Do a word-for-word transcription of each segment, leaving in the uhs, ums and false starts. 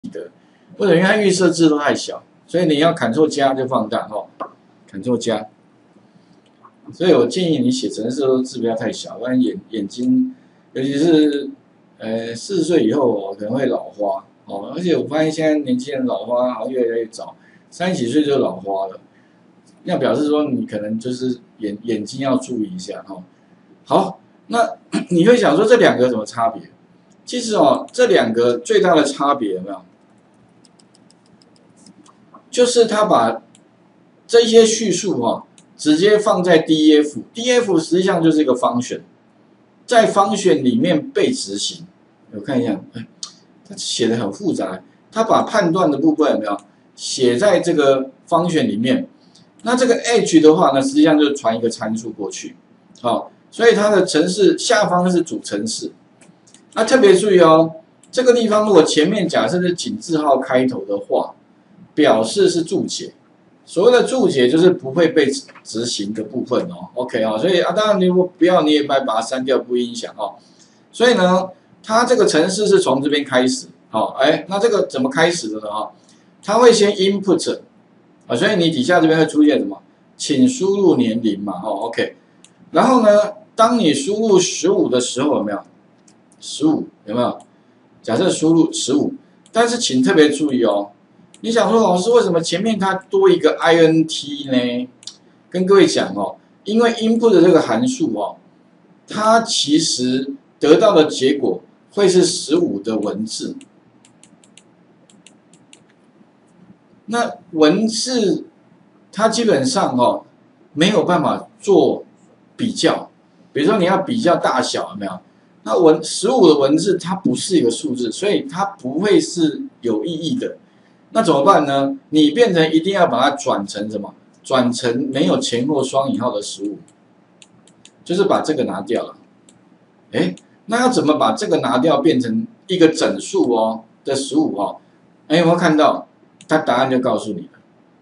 为什么？因为它预设字都太小，所以你要 Ctrl 加就放大哦 ，Ctrl 加。所以我建议你写程式的时候字不要太小，不然眼眼睛，尤其是呃四十岁以后哦，可能会老花哦。而且我发现现在年轻人老花好像越来越早，三十几岁就老花了，那表示说你可能就是眼眼睛要注意一下哈、哦。好，那你会想说这两个有什么差别？其实哦，这两个最大的差别有没有？就是他把这些叙述哈、哦，直接放在 D F，D F 实际上就是一个function，在function里面被执行。我看一下，哎，他写的很复杂，他把判断的部分有没有写在这个function里面？那这个 edge 的话呢，实际上就是传一个参数过去，好、哦，所以它的程式下方是主程式。那特别注意哦，这个地方如果前面假设是井字号开头的话，表示是注解。所谓的注解就是不会被执行的部分哦。OK 哦，所以啊，当然你如果不要，你也把把它删掉，不影响哦。所以呢，它这个程式是从这边开始，好、哦，哎，那这个怎么开始的呢？哈、哦，它会先 input 啊，所以你底下这边会出现什么？请输入年龄嘛，哦 ，OK。然后呢，当你输入十五的时候，有没有？十五有没有？假设输入十五，但是请特别注意哦。你想说老师为什么前面它多一个 int 呢？跟各位讲哦，因为 input 的这个函数哦，它其实得到的结果会是十五的文字。那文字它基本上哦没有办法做比较，比如说你要比较大小有没有？那文十五的文字它不是一个数字，所以它不会是有意义的。那怎么办呢？你变成一定要把它转成什么？转成没有前后双引号的十五，就是把这个拿掉了。哎，那要怎么把这个拿掉，变成一个整数哦的十五哦？哎，有没有看到？它答案就告诉你了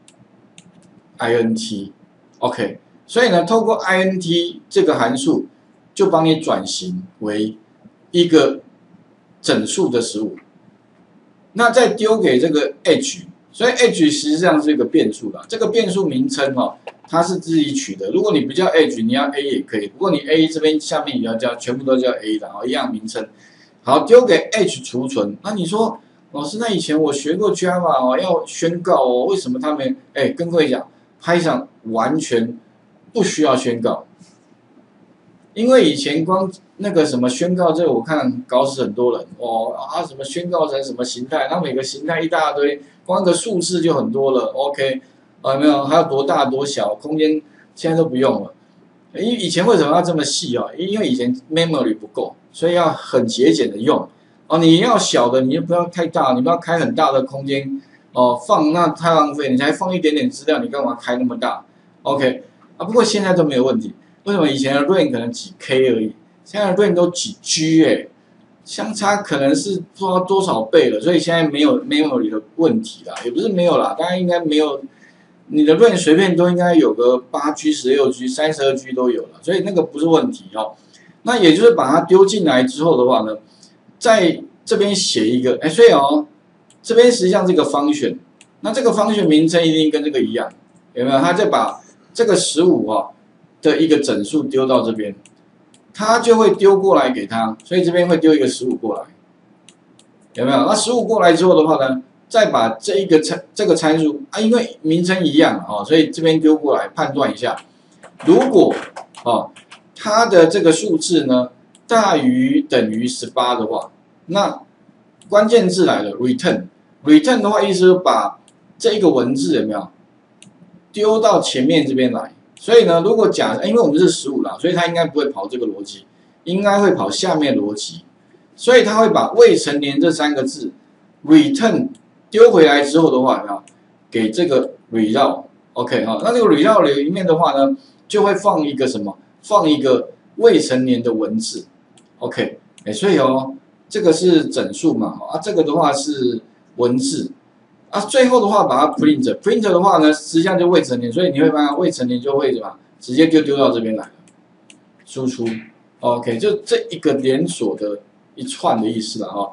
，int，OK。所以呢，透过 int 这个函数，就帮你转型为一个整数的十五。那再丢给这个 h， 所以 h 实际上是一个变数啦。这个变数名称哦，它是自己取的。如果你不叫 h， 你要 a 也可以。不过你 a 这边下面也要叫，全部都叫 a 的哦，一样名称。好，丢给 h 储存。那你说，老师，那以前我学过 Java 哦，要宣告哦，为什么他们？哎，跟各位讲 ，Python 完全不需要宣告。因为以前光那个什么宣告这个，我看搞死很多人哦啊，什么宣告成什么形态，它每个形态一大堆，光个数字就很多了。OK， 啊有没有？还有多大多小，空间现在都不用了。因为以前为什么要这么细啊？因为以前 memory 不够，所以要很节俭的用。哦，你要小的，你就不要太大，你不要开很大的空间哦，放那太浪费，你才放一点点资料，你干嘛开那么大 ？OK， 啊，不过现在都没有问题。为什么以前的 RAM 可能几 K 而已，现在的 RAM 都几 G 哎、欸，相差可能是不知道多少倍了，所以现在没有 memory 的问题啦，也不是没有啦，大家应该没有，你的 RAM 随便都应该有个八 G、十六 G、三十二 G 都有了，所以那个不是问题哦。那也就是把它丢进来之后的话呢，在这边写一个，哎，所以哦，这边实际上是一个function，那这个function名称一定跟这个一样，有没有？它再把这个十五啊。的一个整数丢到这边，它就会丢过来给它，所以这边会丢一个十五过来，有没有？那十五过来之后的话呢，再把这一个参这个参数啊，因为名称一样哦，所以这边丢过来判断一下，如果哦它的这个数字呢大于等于十八的话，那关键字来了 ，return return 的话，意思是把这一个文字有没有丢到前面这边来。所以呢，如果假因为我们是十五啦，所以它应该不会跑这个逻辑，应该会跑下面逻辑，所以它会把未成年这三个字 return 丢回来之后的话，有没有给这个 result，OK 哈，那这个 result 里面的话呢，就会放一个什么？放一个未成年的文字 ，OK， 哎，所以哦，这个是整数嘛，啊，这个的话是文字。啊，最后的话把它 print，print 的话呢，实际上就未成年，所以你会发现未成年就会什么，直接就丢到这边来了，输出 ，OK， 就这一个连锁的一串的意思了哈。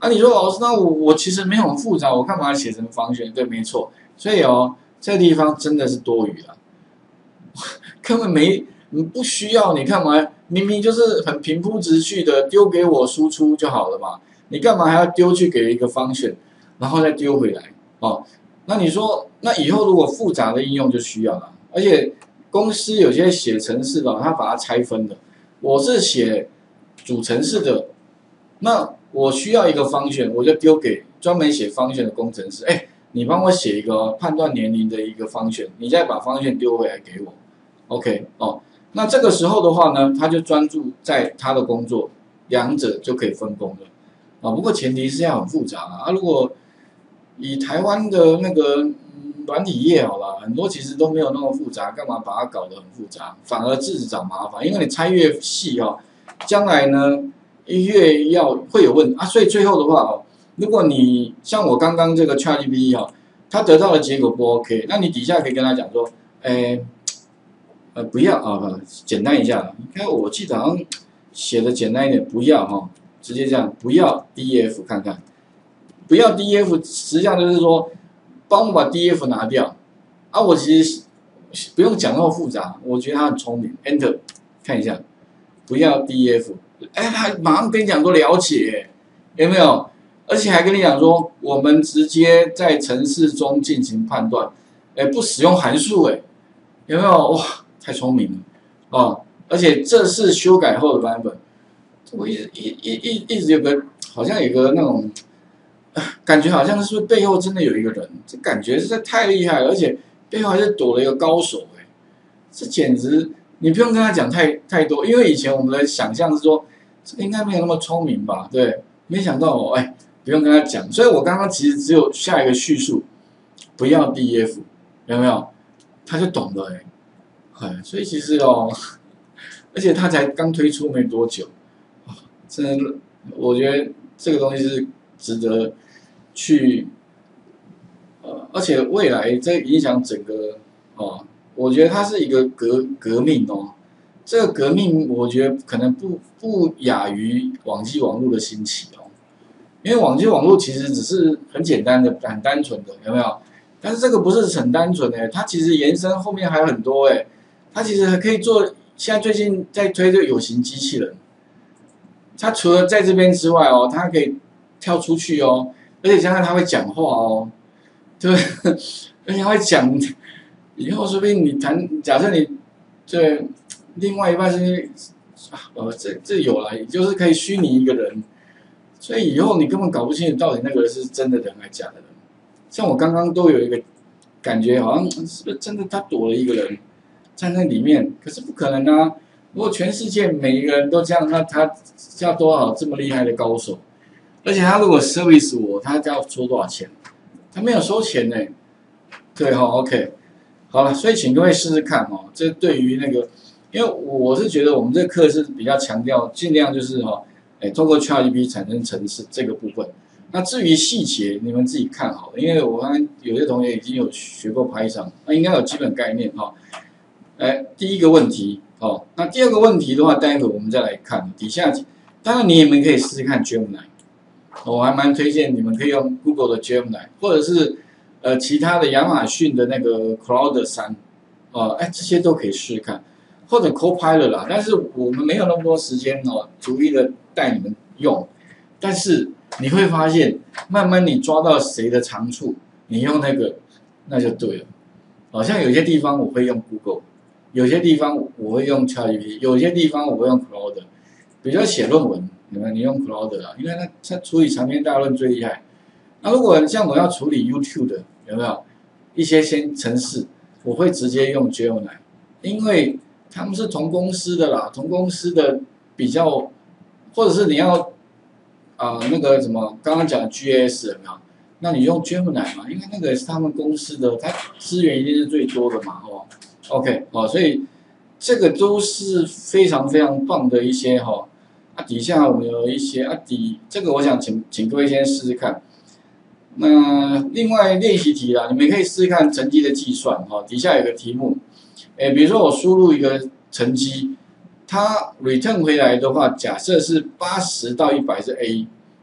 啊，你说老师，那我我其实没有很复杂，我干嘛写成方选？对，没错。所以哦，这个地方真的是多余了，根本没你不需要，你干嘛？明明就是很平铺直叙的丢给我输出就好了嘛，你干嘛还要丢去给一个方选，然后再丢回来？哦，那你说，那以后如果复杂的应用就需要了，而且公司有些写程式的，他把它拆分的，我是写主程式的，那我需要一个方选，我就丢给专门写方选的工程师，哎，你帮我写一个判断年龄的一个方选，你再把方选丢回来给我 ，OK 哦，那这个时候的话呢，他就专注在他的工作，两者就可以分工了啊。不过前提是要很复杂啊，啊如果以台湾的那个嗯软体业好了，很多其实都没有那么复杂，干嘛把它搞得很复杂，反而自己找麻烦，因为你拆越细哦，将来呢。越要会有问题啊，所以最后的话哦，如果你像我刚刚这个 ChatGPT 哈，它得到的结果不 OK， 那你底下可以跟他讲说，诶，呃，不要啊，简单一下，你看我记得好像写的简单一点，不要哈，直接这样，不要 D E F 看看，不要 D E F， 实际上就是说，帮我把 D E F 拿掉啊，我其实不用讲那么复杂，我觉得他很聪明 ，Enter 看一下，不要 D E F。哎，他马上跟你讲说了解，有没有？而且还跟你讲说，我们直接在程式中进行判断，哎，不使用函数，哎，有没有？哇，太聪明了哦！而且这是修改后的版本，我一一一一一直有个好像有个那种感觉，好像是不是背后真的有一个人？这感觉实在太厉害了，而且背后还是躲了一个高手，哎，这简直你不用跟他讲太太多，因为以前我们的想象是说。这个应该没有那么聪明吧？对，没想到哦，哎，不用跟他讲，所以我刚刚其实只有下一个叙述，不要 D E F， 有没有？他就懂了哎，哎，所以其实哦，而且他才刚推出没多久，真的，我觉得这个东西是值得去，呃，而且未来这影响整个哦，我觉得它是一个革革命哦。这个革命，我觉得可能不不亚于网际网络的兴起哦，因为网际网络其实只是很简单的、很单纯的，有没有？但是这个不是很单纯的，它其实延伸后面还有很多哎，它其实还可以做。现在最近在推这个有形机器人，它除了在这边之外哦，它可以跳出去哦，而且加上它会讲话哦，对，而且它会讲，以后说不定你谈，假设你对。另外一半是啊，呃，这这有了，也就是可以虚拟一个人，所以以后你根本搞不清楚到底那个是真的人还是假的人。像我刚刚都有一个感觉，好像是不是真的他躲了一个人在那里面？可是不可能啊！如果全世界每一个人都这样，那他要多少这么厉害的高手？而且他如果 service 我，他要收多少钱？他没有收钱呢。对哈 ，OK， 好了，所以请各位试试看哦。这对于那个。因为我是觉得我们这个课是比较强调尽量就是哈，哎，通过 ChatGPT 产生程式这个部分。那至于细节，你们自己看好了，因为我刚刚有些同学已经有学过 Python， 那应该有基本概念哈。哎，第一个问题哦，那第二个问题的话，待会我们再来看底下。当然，你们可以试试看 Gemini， 我还蛮推荐你们可以用 Google 的 Gemini， 或者是呃其他的亚马逊的那个 Cloud 三，哦，哎，这些都可以试试看。或者 Copilot 啦，但是我们没有那么多时间哦，逐一的带你们用。但是你会发现，慢慢你抓到谁的长处，你用那个那就对了。好像有些地方我会用 Google， 有些地方我会用 ChatGPT， 有些地方我会用 Cloud。比如写论文，你们你用 Cloud 啦，因为它它处理长篇大论最厉害。那如果像我要处理 YouTube 的，有没有一些先程式，我会直接用 Gemini， 因为他们是同公司的啦，同公司的比较，或者是你要啊、呃、那个什么刚刚讲的 G S 有没有？那你用 Gemini 嘛，因为那个是他们公司的，它资源一定是最多的嘛，哦 ，OK， 哦，所以这个都是非常非常棒的一些哈、哦。啊，底下我们有一些啊底，这个我想请请各位先试试看。那另外练习题啦，你们可以试试看成绩的计算哈、哦，底下有个题目。诶，比如说我输入一个成绩，它 return 回来的话，假设是八十到一百是 A，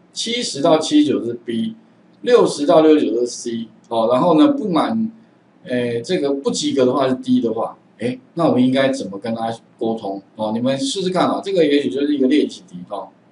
七十到七十九是 B， 六十到六十九是 C， 哦，然后呢不满，诶这个不及格的话是 D 的话，诶，那我们应该怎么跟他沟通？哦，你们试试看啊，这个也许就是一个练习题哦。